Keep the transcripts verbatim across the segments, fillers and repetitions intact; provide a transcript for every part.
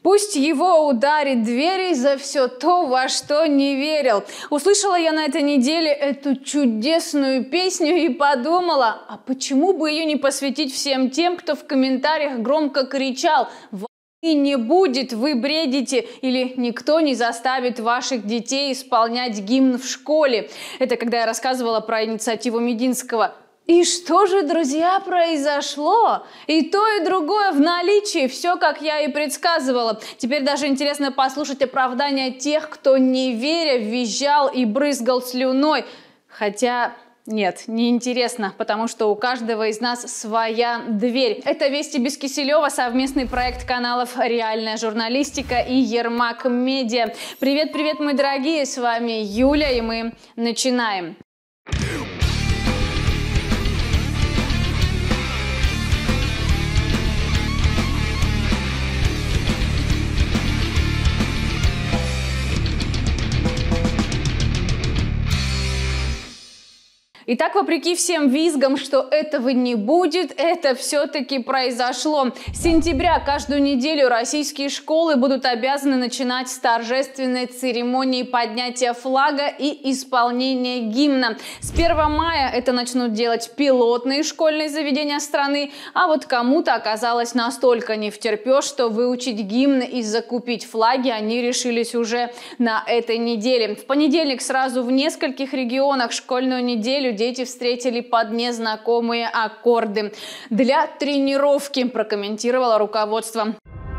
Пусть его ударит дверей за все то, во что не верил. Услышала я на этой неделе эту чудесную песню и подумала, а почему бы ее не посвятить всем тем, кто в комментариях громко кричал: «Войны не будет, вы бредите», или «Никто не заставит ваших детей исполнять гимн в школе». Это когда я рассказывала про инициативу Мединского. И что же, друзья, произошло? И то, и другое в наличии, все, как я и предсказывала. Теперь даже интересно послушать оправдания тех, кто, не веря, визжал и брызгал слюной. Хотя... Нет, не интересно, потому что у каждого из нас своя дверь. Это «Вести без Киселева», совместный проект каналов «Реальная журналистика» и «Ермак Медиа». Привет-привет, мои дорогие, с вами Юля, и мы начинаем. Итак, вопреки всем визгам, что этого не будет, это все-таки произошло. С сентября каждую неделю российские школы будут обязаны начинать с торжественной церемонии поднятия флага и исполнения гимна. С первого мая это начнут делать пилотные школьные заведения страны, а вот кому-то оказалось настолько невтерпеж, что выучить гимн и закупить флаги они решились уже на этой неделе. В понедельник сразу в нескольких регионах школьную неделю дети встретили под незнакомые аккорды. Для тренировки, прокомментировало руководство.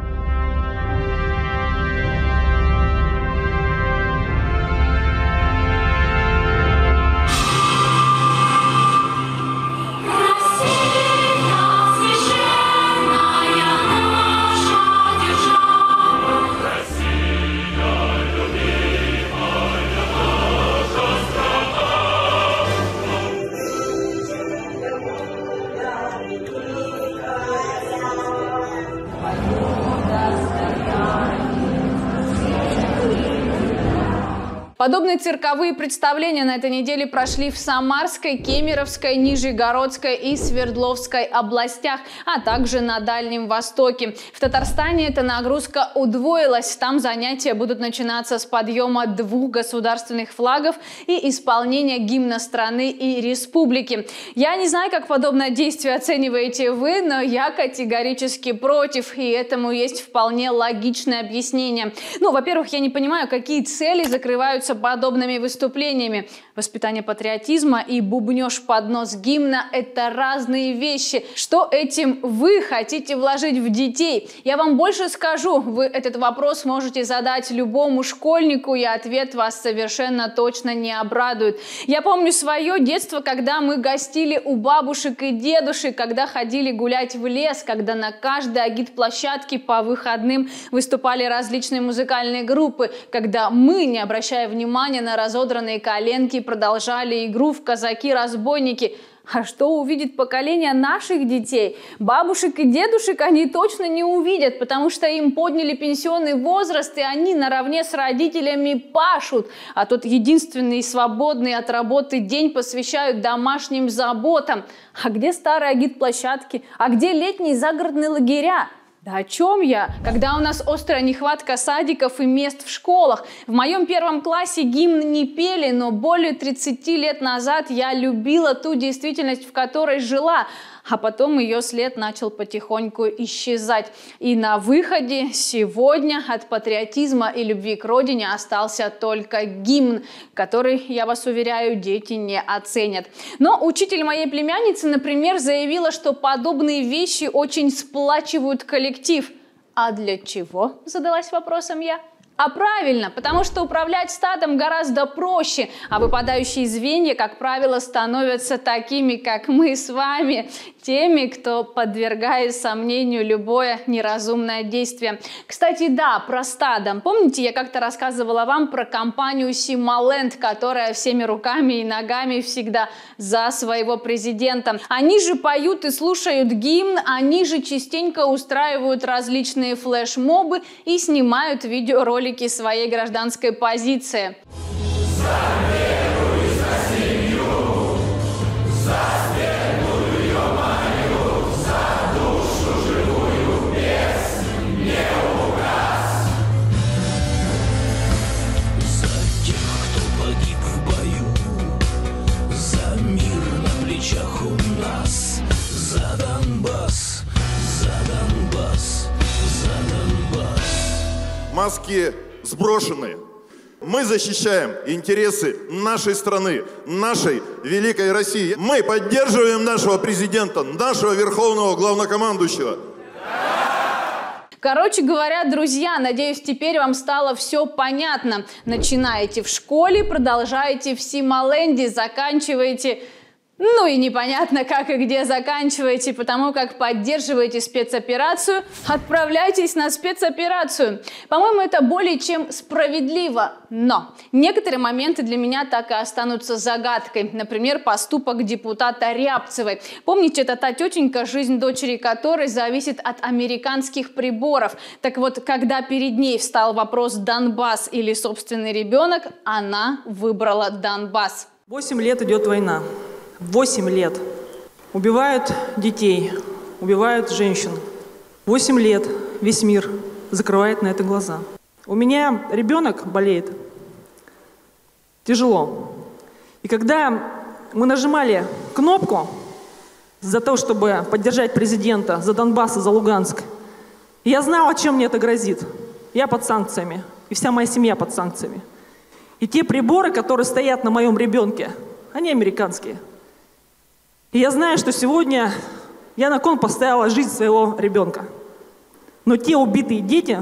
Подобные цирковые представления на этой неделе прошли в Самарской, Кемеровской, Нижегородской и Свердловской областях, а также на Дальнем Востоке. В Татарстане эта нагрузка удвоилась. Там занятия будут начинаться с подъема двух государственных флагов и исполнения гимна страны и республики. Я не знаю, как подобное действие оцениваете вы, но я категорически против, и этому есть вполне логичное объяснение. Ну, во-первых, я не понимаю, какие цели закрываются подобными выступлениями. Воспитание патриотизма и бубнёж под нос гимна – это разные вещи. Что этим вы хотите вложить в детей? Я вам больше скажу, вы этот вопрос можете задать любому школьнику, и ответ вас совершенно точно не обрадует. Я помню свое детство, когда мы гостили у бабушек и дедушек, когда ходили гулять в лес, когда на каждой агитплощадке по выходным выступали различные музыкальные группы, когда мы, не обращая внимания внимание на разодранные коленки, продолжали игру в казаки-разбойники. А что увидит поколение наших детей? Бабушек и дедушек они точно не увидят, потому что им подняли пенсионный возраст, и они наравне с родителями пашут. А тот единственный свободный от работы день посвящают домашним заботам. А где старые агитплощадки? А где летние загородные лагеря? Да о чем я? Когда у нас острая нехватка садиков и мест в школах. В моем первом классе гимн не пели, но более тридцати лет назад я любила ту действительность, в которой жила. А потом ее след начал потихоньку исчезать. И на выходе сегодня от патриотизма и любви к родине остался только гимн, который, я вас уверяю, дети не оценят. Но учитель моей племянницы, например, заявила, что подобные вещи очень сплачивают коллектив. А для чего? Задалась вопросом я. А правильно, потому что управлять стадом гораздо проще, а выпадающие звенья, как правило, становятся такими, как мы с вами, теми, кто подвергает сомнению любое неразумное действие. Кстати, да, про стадо. Помните, я как-то рассказывала вам про компанию Сималенд, которая всеми руками и ногами всегда за своего президента. Они же поют и слушают гимн, они же частенько устраивают различные флешмобы и снимают видеоролики своей гражданской позиции. За душу живую без не угас. маски сброшены. Мы защищаем интересы нашей страны, нашей великой России. Мы поддерживаем нашего президента, нашего верховного главнокомандующего. Короче говоря, друзья, надеюсь, теперь вам стало все понятно. Начинаете в школе, продолжаете в Сималенде, заканчиваете... Ну и непонятно, как и где заканчиваете, потому как поддерживаете спецоперацию, отправляйтесь на спецоперацию. По-моему, это более чем справедливо. Но некоторые моменты для меня так и останутся загадкой. Например, поступок депутата Рябцевой. Помните, это та тетенька, жизнь дочери которой зависит от американских приборов. Так вот, когда перед ней встал вопрос Донбасс или собственный ребенок, она выбрала Донбасс. Восемь лет идет война. Восемь лет. Убивают детей, убивают женщин. Восемь лет весь мир закрывает на это глаза. У меня ребенок болеет. Тяжело. И когда мы нажимали кнопку за то, чтобы поддержать президента за Донбасс и за Луганск, я знала, чем мне это грозит. Я под санкциями, и вся моя семья под санкциями. И те приборы, которые стоят на моем ребенке, они американские. И я знаю, что сегодня я на кон поставила жизнь своего ребенка. Но те убитые дети,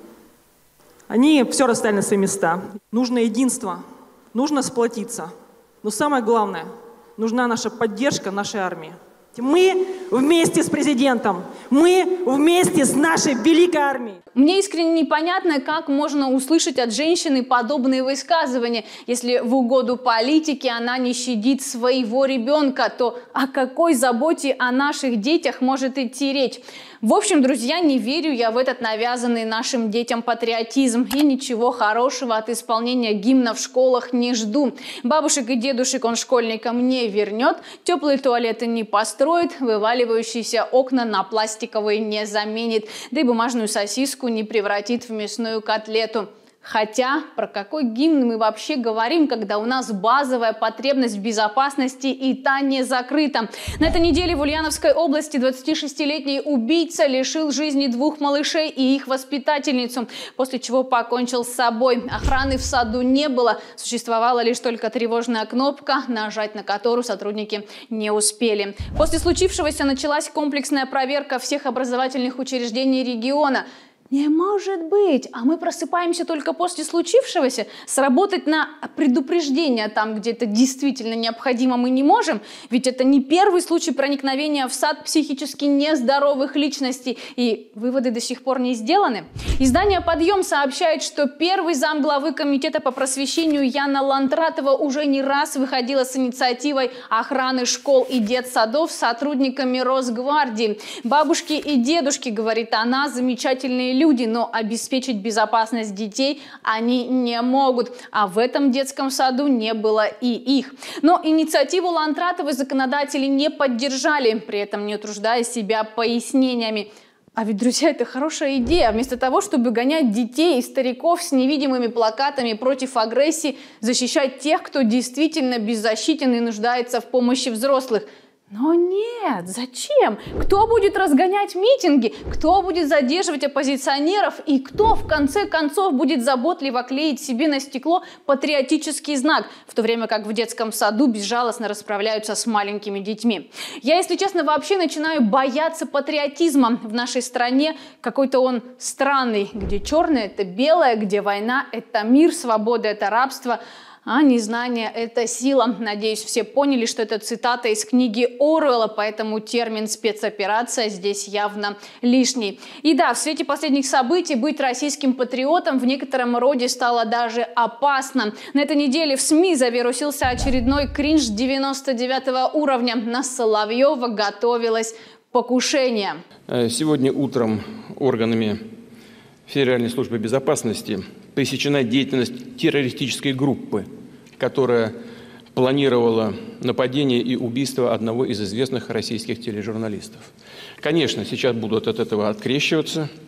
они все расставили на свои места. Нужно единство, нужно сплотиться. Но самое главное, нужна наша поддержка нашей армии. Мы вместе с президентом, мы вместе с нашей великой армией. Мне искренне непонятно, как можно услышать от женщины подобные высказывания. Если в угоду политике она не щадит своего ребенка, то о какой заботе о наших детях может идти речь? В общем, друзья, не верю я в этот навязанный нашим детям патриотизм. И ничего хорошего от исполнения гимна в школах не жду. Бабушек и дедушек он школьникам не вернет, теплые туалеты не построит, вываливающиеся окна на пластиковые не заменит, да и бумажную сосиску не превратит в мясную котлету. Хотя, про какой гимн мы вообще говорим, когда у нас базовая потребность в безопасности и та не закрыта? На этой неделе в Ульяновской области двадцатишестилетний убийца лишил жизни двух малышей и их воспитательницу, после чего покончил с собой. Охраны в саду не было, существовала лишь только тревожная кнопка, нажать на которую сотрудники не успели. После случившегося началась комплексная проверка всех образовательных учреждений региона. Не может быть, а мы просыпаемся только после случившегося. Сработать на предупреждение там, где это действительно необходимо, мы не можем. Ведь это не первый случай проникновения в сад психически нездоровых личностей. И выводы до сих пор не сделаны. Издание «Подъем» сообщает, что первый замглавы комитета по просвещению Яна Ландратова уже не раз выходила с инициативой охраны школ и детсадов с сотрудниками Росгвардии. Бабушки и дедушки, говорит она, замечательные люди, но обеспечить безопасность детей они не могут. А в этом детском саду не было и их. Но инициативу Ландратовой законодатели не поддержали, при этом не утруждая себя пояснениями. А ведь, друзья, это хорошая идея. Вместо того, чтобы гонять детей и стариков с невидимыми плакатами против агрессии, защищать тех, кто действительно беззащитен и нуждается в помощи взрослых. Но нет, зачем? Кто будет разгонять митинги? Кто будет задерживать оппозиционеров? И кто, в конце концов, будет заботливо клеить себе на стекло патриотический знак, в то время как в детском саду безжалостно расправляются с маленькими детьми? Я, если честно, вообще начинаю бояться патриотизма в нашей стране. Какой-то он странный, где черное – это белое, где война – это мир, свобода – это рабство. А незнание – это сила. Надеюсь, все поняли, что это цитата из книги Оруэлла, поэтому термин «спецоперация» здесь явно лишний. И да, в свете последних событий быть российским патриотом в некотором роде стало даже опасно. На этой неделе в СМИ завирусился очередной кринж девяносто девятого уровня. На Соловьева готовилось покушение. Сегодня утром органами Федеральной службы безопасности пресечена деятельность террористической группы, которая планировала нападение и убийство одного из известных российских тележурналистов. Конечно, сейчас будут от этого открещиваться,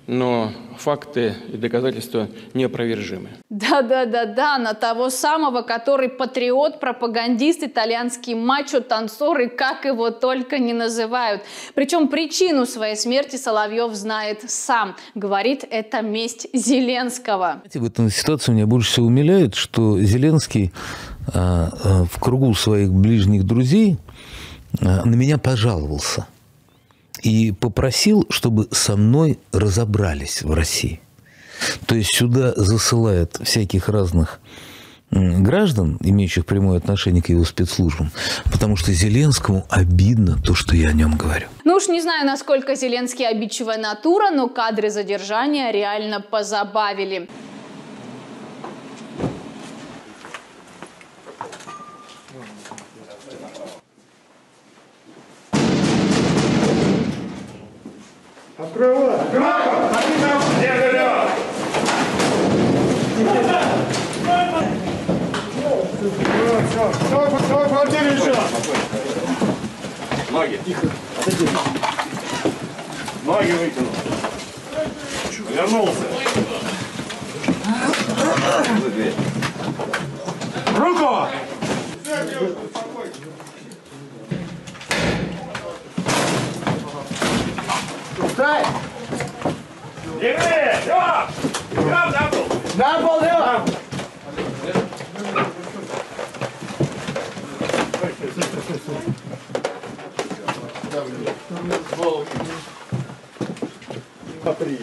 но факты и доказательства неопровержимы. Да-да-да-да, на того самого, который патриот, пропагандист, итальянский мачо, танцор и как его только не называют. Причем причину своей смерти Соловьев знает сам. Говорит, это месть Зеленского. В этой ситуации меня больше всего умиляет, что Зеленский а, а, в кругу своих ближних друзей а, на меня пожаловался. И попросил, чтобы со мной разобрались в России. То есть сюда засылают всяких разных граждан, имеющих прямое отношение к его спецслужбам, потому что Зеленскому обидно то, что я о нем говорю. Ну уж не знаю, насколько Зеленский обидчивая натура, но кадры задержания реально позабавили. Открывай! Открывай! Ноги. Тихо. Ноги вытянул. Вернулся. Руку! Стой! Левее! Лёв! Лёв, на пол! На пол, Лёв! Смотри.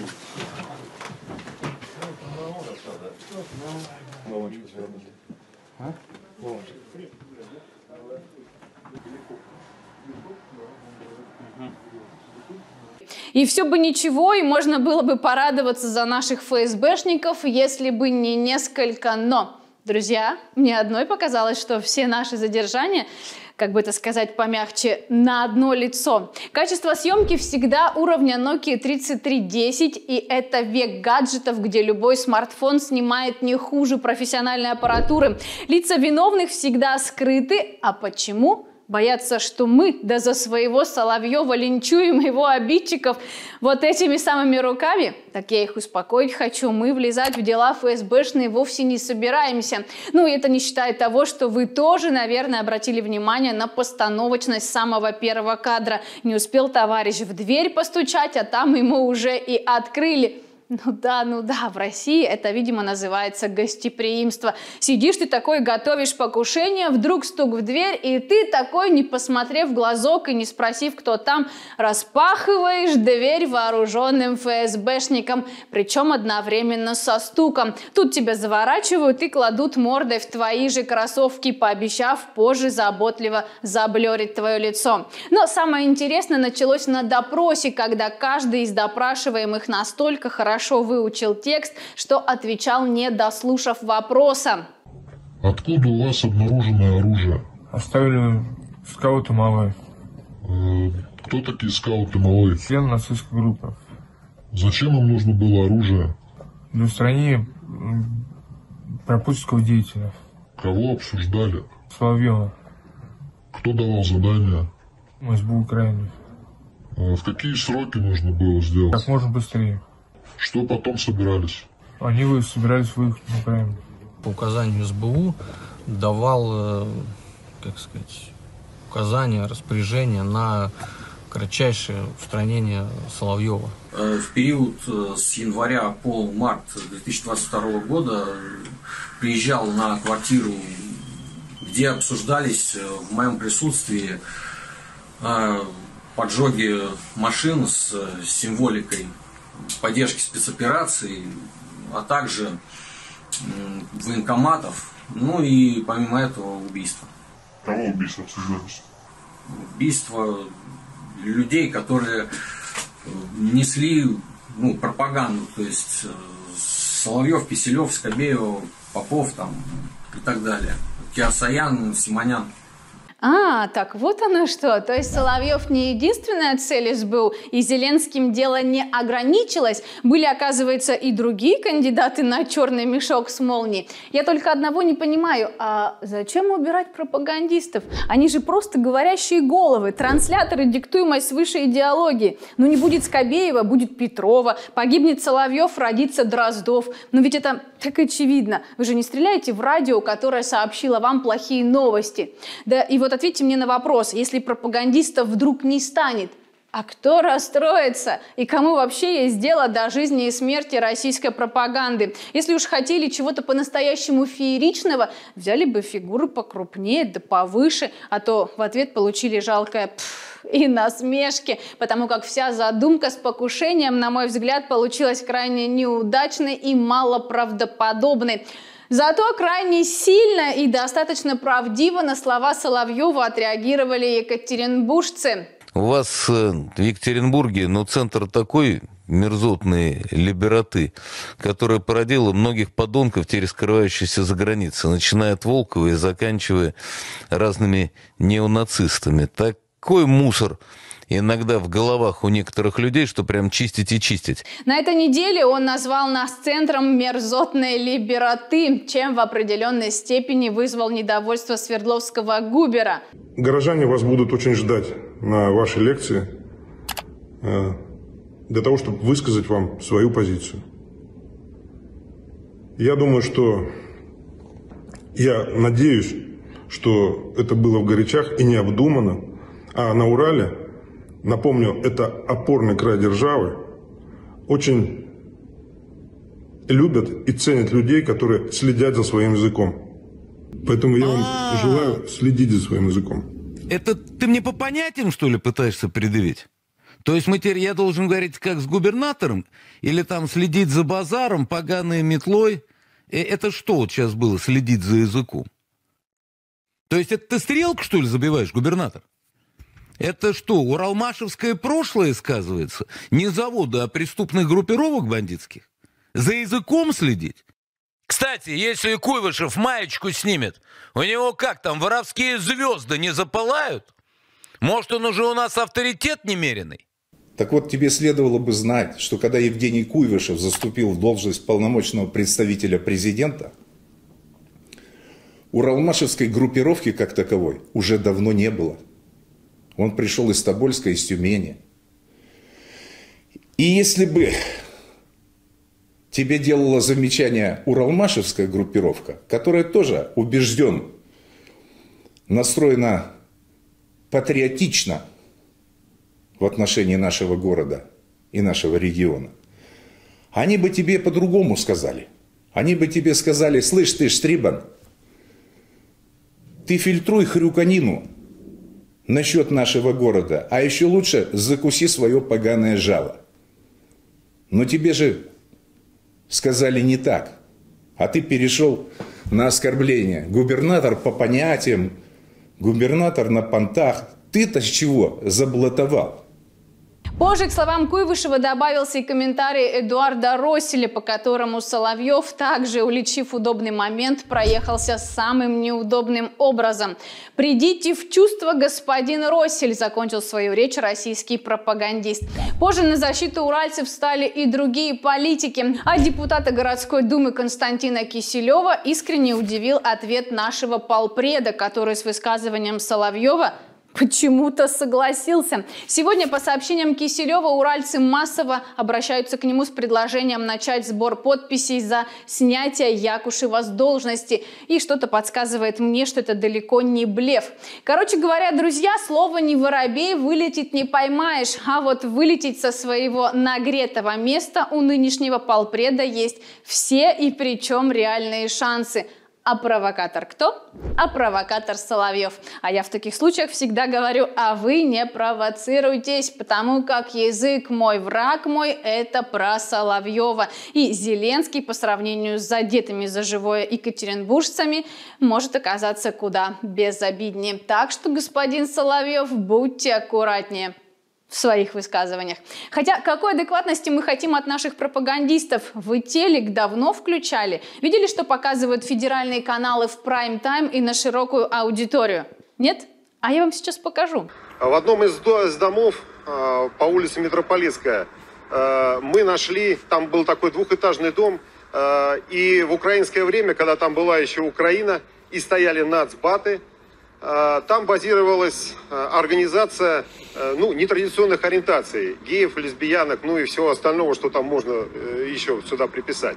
И все бы ничего, и можно было бы порадоваться за наших ФСБшников, если бы не несколько «но». Друзья, мне одной показалось, что все наши задержания, как бы это сказать помягче, на одно лицо. Качество съемки всегда уровня Nokia тридцать три десять, и это век гаджетов, где любой смартфон снимает не хуже профессиональной аппаратуры. Лица виновных всегда скрыты. А почему? Боятся, что мы, да за своего Соловьева линчуем его обидчиков вот этими самыми руками? Так я их успокоить хочу. Мы влезать в дела ФСБшные вовсе не собираемся. Ну и это не считая того, что вы тоже, наверное, обратили внимание на постановочность самого первого кадра. Не успел товарищ в дверь постучать, а там ему уже и открыли. Ну да, ну да, в России это, видимо, называется гостеприимство. Сидишь ты такой, готовишь покушение, вдруг стук в дверь, и ты такой, не посмотрев в глазок и не спросив, кто там, распахиваешь дверь вооруженным ФСБшникам, причем одновременно со стуком. Тут тебя заворачивают и кладут мордой в твои же кроссовки, пообещав позже заботливо заблерить твое лицо. Но самое интересное началось на допросе, когда каждый из допрашиваемых настолько хорошо хорошо выучил текст, что отвечал, не дослушав вопроса. Откуда у вас обнаруженное оружие? Оставили скауты малые. Э, кто такие скауты малые? Члены нацистской группы. Зачем им нужно было оружие? Для устранения пропутинского деятеля. Кого обсуждали? Соловьева. Кто давал задания? СБУ Украины. Э, в какие сроки нужно было сделать? Как можно быстрее. Что потом собирались? Они вы собирались выехать в Украину. По указанию СБУ давал, как сказать, указания, распоряжения на кратчайшее устранение Соловьева. В период с января по март две тысячи двадцать второго года приезжал на квартиру, где обсуждались в моем присутствии поджоги машин с символикой поддержки спецопераций, а также военкоматов, ну и помимо этого убийства. Кого убийства обсуждались? Убийство людей, которые несли, ну, пропаганду, то есть Соловьев, Киселев, Скобеев, Попов там и так далее. Киасаян, Симонян. А, так вот оно что. То есть Соловьев не единственная цель СБУ, и Зеленским дело не ограничилось. Были, оказывается, и другие кандидаты на черный мешок с молнией. Я только одного не понимаю. А зачем убирать пропагандистов? Они же просто говорящие головы, трансляторы диктуемой свыше идеологии. Ну не будет Скобеева, будет Петрова. Погибнет Соловьев, родится Дроздов. Но ведь это так очевидно. Вы же не стреляете в радио, которое сообщило вам плохие новости. Да и вот ответьте мне на вопрос, если пропагандистов вдруг не станет, а кто расстроится? И кому вообще есть дело до жизни и смерти российской пропаганды? Если уж хотели чего-то по-настоящему фееричного, взяли бы фигуры покрупнее да повыше, а то в ответ получили жалкое «пф» и насмешки, потому как вся задумка с покушением, на мой взгляд, получилась крайне неудачной и малоправдоподобной. Зато крайне сильно и достаточно правдиво на слова Соловьева отреагировали екатеринбуржцы. У вас в Екатеринбурге, ну, центр такой мерзотной либераты, которая породила многих подонков, теперь скрывающихся за границей, начиная от Волкова и заканчивая разными неонацистами. Такой мусор иногда в головах у некоторых людей, что прям чистить и чистить. На этой неделе он назвал нас центром мерзотной либераты, чем в определенной степени вызвал недовольство Свердловского губера. Горожане вас будут очень ждать на вашей лекции для того, чтобы высказать вам свою позицию. Я думаю, что я надеюсь, что это было в горячах и необдуманно, а на Урале, напомню, это опорный край державы, очень любят и ценят людей, которые следят за своим языком. Поэтому я вам желаю следить за своим языком. Это ты мне по понятиям, что ли, пытаешься предъявить? То есть мы теперь, я должен говорить как с губернатором? Или там следить за базаром, поганой метлой? Это что вот сейчас было, следить за языком? То есть это ты стрелку, что ли, забиваешь, губернатор? Это что, уралмашевское прошлое сказывается? Не завода, а преступных группировок бандитских? За языком следить? Кстати, если Куйвышев маечку снимет, у него как там, воровские звезды не запылают? Может, он уже у нас авторитет немеренный? Так вот, тебе следовало бы знать, что когда Евгений Куйвышев заступил в должность полномочного представителя президента, уралмашевской группировки как таковой уже давно не было. Он пришел из Тобольска, из Тюмени. И если бы тебе делала замечание уралмашевская группировка, которая тоже убежден, настроена патриотично в отношении нашего города и нашего региона, они бы тебе по-другому сказали. Они бы тебе сказали: слышь ты, Штрибан, ты фильтруй хрюканину насчет нашего города, а еще лучше закуси свое поганое жало. Но тебе же сказали не так, а ты перешел на оскорбление. Губернатор по понятиям, губернатор на понтах. Ты-то с чего заблатовал? Позже к словам Куйвышева добавился и комментарий Эдуарда Росселя, по которому Соловьев, также уличив удобный момент, проехался самым неудобным образом. «Придите в чувство, господин Россель», закончил свою речь российский пропагандист. Позже на защиту уральцев встали и другие политики. А депутата городской думы Константина Киселева искренне удивил ответ нашего полпреда, который с высказыванием Соловьева почему-то согласился. Сегодня, по сообщениям Киселева, уральцы массово обращаются к нему с предложением начать сбор подписей за снятие Якушева с должности. И что-то подсказывает мне, что это далеко не блеф. Короче говоря, друзья, слово «не воробей» вылететь не поймаешь. А вот вылететь со своего нагретого места у нынешнего полпреда есть все, и причем реальные шансы. А провокатор кто? А провокатор Соловьев. А я в таких случаях всегда говорю: а вы не провоцируйтесь, потому как язык мой, враг мой – это про Соловьева. И Зеленский по сравнению с задетыми за живое екатеринбуржцами может оказаться куда безобиднее. Так что, господин Соловьев, будьте аккуратнее в своих высказываниях. Хотя какой адекватности мы хотим от наших пропагандистов? Вы телек давно включали? Видели, что показывают федеральные каналы в прайм-тайм и на широкую аудиторию? Нет? А я вам сейчас покажу. В одном из домов по улице Метрополитская мы нашли, там был такой двухэтажный дом, и в украинское время, когда там была еще Украина, и стояли нацбаты, там базировалась организация, ну, нетрадиционных ориентаций, геев, лесбиянок, ну и всего остального, что там можно еще сюда приписать.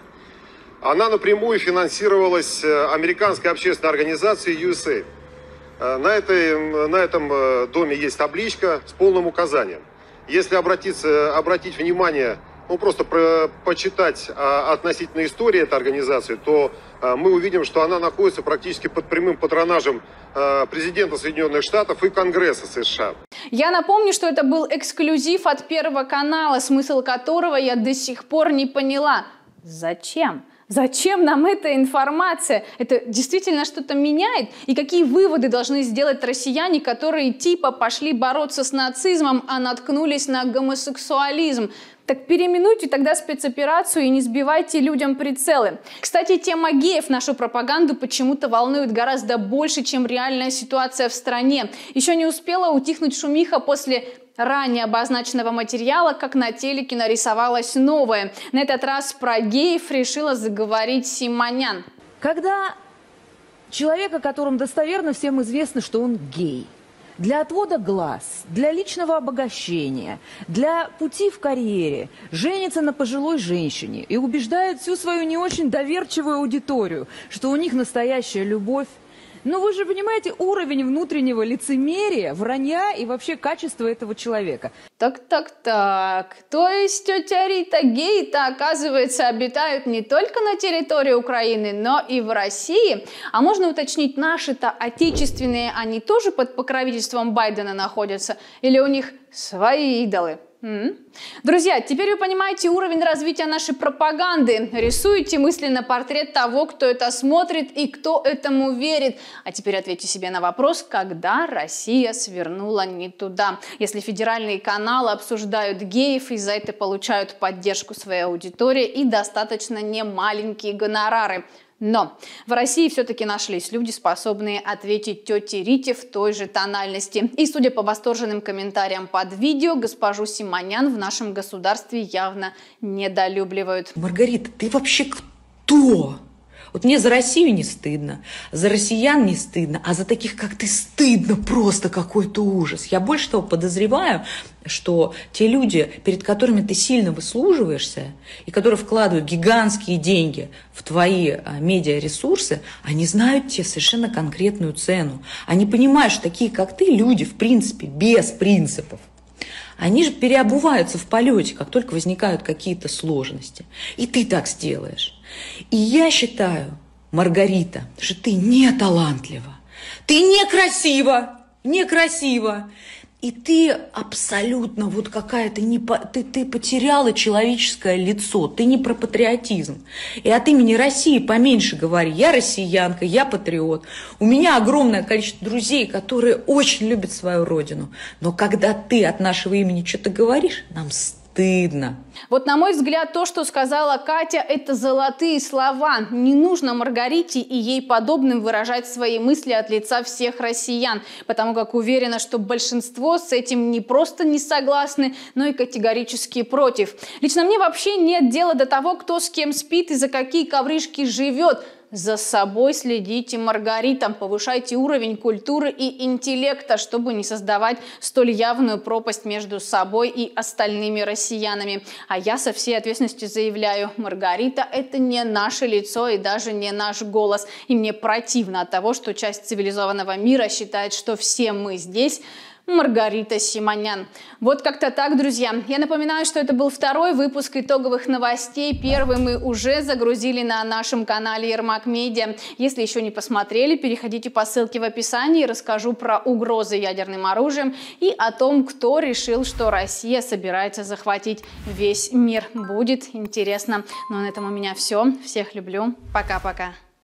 Она напрямую финансировалась американской общественной организацией ю эс эй. На, этой, на этом доме есть табличка с полным указанием. Если обратиться, обратить внимание, ну просто про, почитать а, относительно истории этой организации, то а, мы увидим, что она находится практически под прямым патронажем а, президента Соединенных Штатов и Конгресса США. Я напомню, что это был эксклюзив от Первого канала, смысл которого я до сих пор не поняла. Зачем? Зачем нам эта информация? Это действительно что-то меняет? И какие выводы должны сделать россияне, которые типа пошли бороться с нацизмом, а наткнулись на гомосексуализм? Так переименуйте тогда спецоперацию и не сбивайте людям прицелы. Кстати, тема геев нашу пропаганду почему-то волнует гораздо больше, чем реальная ситуация в стране. Еще не успела утихнуть шумиха после ранее обозначенного материала, как на телеке нарисовалось новое. На этот раз про геев решила заговорить Симонян. Когда человек, о котором достоверно всем известно, что он гей, для отвода глаз, для личного обогащения, для пути в карьере женится на пожилой женщине и убеждает всю свою не очень доверчивую аудиторию, что у них настоящая любовь. Но вы же понимаете уровень внутреннего лицемерия, вранья и вообще качества этого человека. Так-так-так. То есть тетя Рита, геи-то, оказывается, обитают не только на территории Украины, но и в России. А можно уточнить, наши-то отечественные, они тоже под покровительством Байдена находятся? Или у них свои идолы? М-м. Друзья, теперь вы понимаете уровень развития нашей пропаганды. Рисуете мысленно портрет того, кто это смотрит и кто этому верит. А теперь ответьте себе на вопрос, когда Россия свернула не туда. Если федеральные каналы обсуждают геев и за это получают поддержку своей аудитории и достаточно немаленькие гонорары. Но в России все-таки нашлись люди, способные ответить тете Рите в той же тональности. И, судя по восторженным комментариям под видео, госпожу Симонян в нашем государстве явно недолюбливают. Маргарита, ты вообще кто? Вот мне за Россию не стыдно, за россиян не стыдно, а за таких, как ты, стыдно просто, какой-то ужас. Я больше того подозреваю, что те люди, перед которыми ты сильно выслуживаешься и которые вкладывают гигантские деньги в твои а, медиаресурсы, они знают тебе совершенно конкретную цену. Они понимают, что такие, как ты, люди, в принципе, без принципов. Они же переобуваются в полете, как только возникают какие-то сложности. И ты так сделаешь. И я считаю, Маргарита, что ты не талантлива, ты некрасива, некрасива. И ты абсолютно вот какая-то, не по... ты, ты потеряла человеческое лицо, ты не про патриотизм. И от имени России поменьше говори. Я россиянка, я патриот. У меня огромное количество друзей, которые очень любят свою родину. Но когда ты от нашего имени что-то говоришь, нам стыдно. Вот, на мой взгляд, то, что сказала Катя, это золотые слова. Не нужно Маргарите и ей подобным выражать свои мысли от лица всех россиян, потому как уверена, что большинство с этим не просто не согласны, но и категорически против. Лично мне вообще нет дела до того, кто с кем спит и за какие ковришки живет. За собой следите, Маргарита, повышайте уровень культуры и интеллекта, чтобы не создавать столь явную пропасть между собой и остальными россиянами. А я со всей ответственностью заявляю, Маргарита – это не наше лицо и даже не наш голос. И мне противно от того, что часть цивилизованного мира считает, что все мы здесь – Маргарита Симонян. Вот как-то так, друзья. Я напоминаю, что это был второй выпуск итоговых новостей. Первый мы уже загрузили на нашем канале Ермак Медиа. Если еще не посмотрели, переходите по ссылке в описании. Расскажу про угрозы ядерным оружием и о том, кто решил, что Россия собирается захватить весь мир. Будет интересно. Ну а на этом у меня все. Всех люблю. Пока-пока.